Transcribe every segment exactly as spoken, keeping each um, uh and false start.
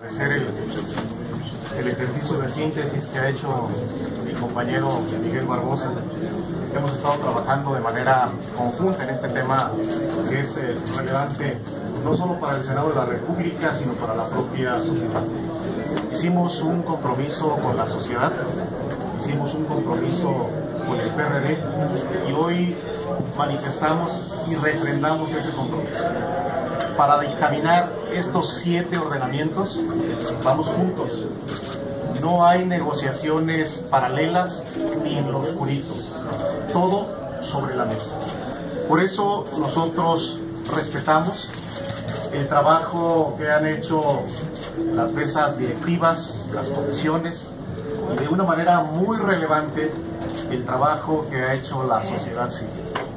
Agradecer el, el ejercicio de síntesis que ha hecho mi compañero Miguel Barbosa. Hemos estado trabajando de manera conjunta en este tema que es eh, relevante no solo para el Senado de la República, sino para la propia sociedad. Hicimos un compromiso con la sociedad, hicimos un compromiso con el P R D y hoy manifestamos y refrendamos ese compromiso. Para dictaminar estos siete ordenamientos, vamos juntos. No hay negociaciones paralelas ni en lo oscurito. Todo sobre la mesa. Por eso nosotros respetamos el trabajo que han hecho las mesas directivas, las comisiones, y de una manera muy relevante el trabajo que ha hecho la sociedad civil.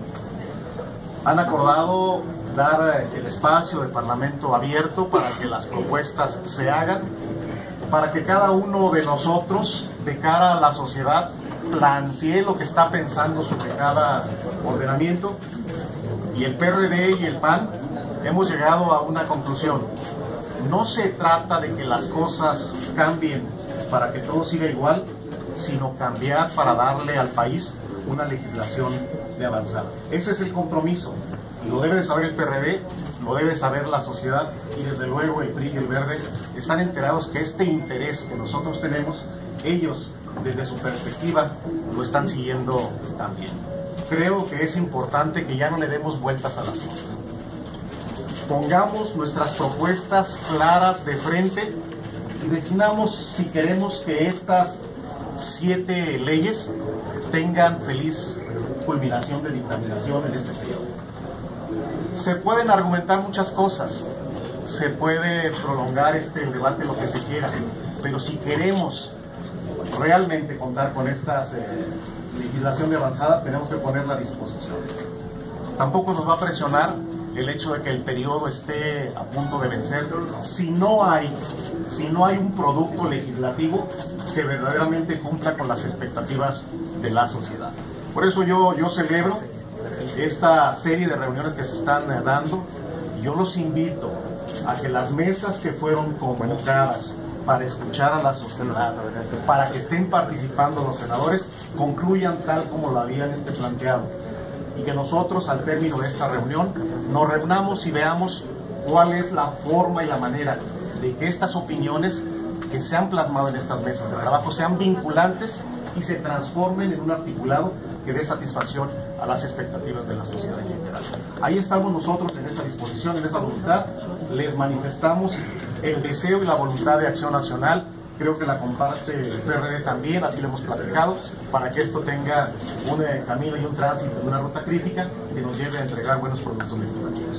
Han acordado dar el espacio de Parlamento abierto para que las propuestas se hagan, para que cada uno de nosotros, de cara a la sociedad, plantee lo que está pensando sobre cada ordenamiento. Y el P R D y el P A N hemos llegado a una conclusión. No se trata de que las cosas cambien para que todo siga igual, sino cambiar para darle al país una legislación de avanzada. Ese es el compromiso. Y lo debe de saber el P R D, lo debe de saber la sociedad y desde luego el P R I y el Verde están enterados que este interés que nosotros tenemos, ellos desde su perspectiva lo están siguiendo también. Creo que es importante que ya no le demos vueltas al asunto. Pongamos nuestras propuestas claras de frente y definamos si queremos que estas siete leyes tengan feliz culminación de dictaminación en este periodo. Se pueden argumentar muchas cosas, se puede prolongar este debate lo que se quiera, pero si queremos realmente contar con esta eh, legislación de avanzada, tenemos que ponerla a disposición. Tampoco nos va a presionar el hecho de que el periodo esté a punto de vencer si no hay, si no hay un producto legislativo que verdaderamente cumpla con las expectativas de la sociedad. Por eso yo, yo celebro esta serie de reuniones que se están dando. Yo los invito a que las mesas que fueron convocadas para escuchar a la sociedad, para que estén participando los senadores, concluyan tal como lo habían este planteado. Y que nosotros, al término de esta reunión, nos reunamos y veamos cuál es la forma y la manera de que estas opiniones que se han plasmado en estas mesas de trabajo sean vinculantes y se transformen en un articulado que dé satisfacción a las expectativas de la sociedad en general. Ahí estamos nosotros en esa disposición, en esa voluntad. Les manifestamos el deseo y la voluntad de Acción Nacional. Creo que la comparte el P R D también, así lo hemos platicado, para que esto tenga un camino y un tránsito, una ruta crítica que nos lleve a entregar buenos productos legislativos.